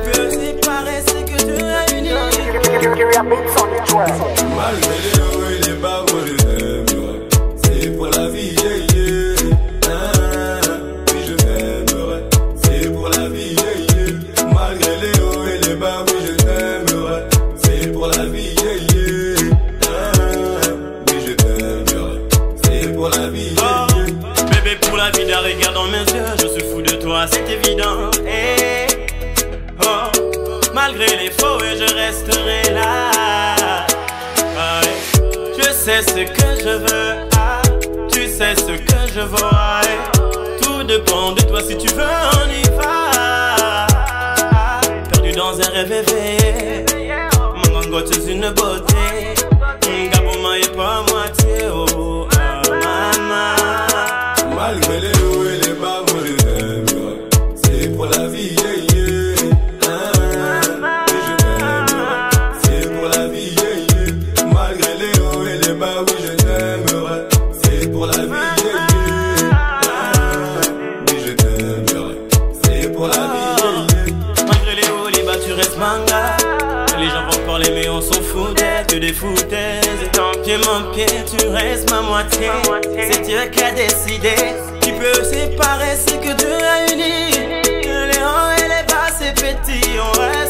peux séparer ce que Dieu a uni. Malgré les hauts et les bas, moi je t'aimerai. C'est pour la vie, yeah, yeah. Oui, je t'aimerai. C'est pour la vie, yeah, yeah. Malgré les hauts et les bas, oui, je t'aimerai. C'est pour la vie, yeah, yeah. Oui, je t'aimerai. C'est pour la vie, yeah, yeah. Bébé, pour la vie, d'un regard dans mes yeux, je suis fou de toi, c'est évident. Hey, oh, malgré les faux, je resterai là. Aïe. Je sais ce que je veux, ah, tu sais ce que je vaux. Aïe. Tout dépend de toi, si tu veux, on y va. Perdu dans un rêve éveillé, mon gango, tu es une beauté. Gaboma est pas moitié, oh, ah, maman. Malgré les hauts et les bas, moi je t'aimerai. C'est pour la vie, yeah, yeah. Oui, je t'aimerai. C'est pour la vie, yeah, yeah. Malgré les hauts et les bas, oui, je t'aimerai. C'est pour la vie, yeah, yeah. Oui, je t'aimerai. C'est pour la vie, yeah, yeah. Malgré les hauts, les bas, tu restes manga. Les gens vont parler, mais on s'en fout d'être des foutaises. Ton pied, mon pied, tu restes ma moitié. C'est Dieu qui a décidé. Tu peux séparer ce que Dieu a uni. Les hauts et les bas, c'est petit, ouais.